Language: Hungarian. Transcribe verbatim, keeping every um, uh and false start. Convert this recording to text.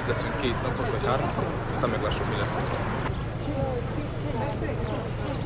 itt leszünk két napot vagy három, aztán meglássuk, mi lesz.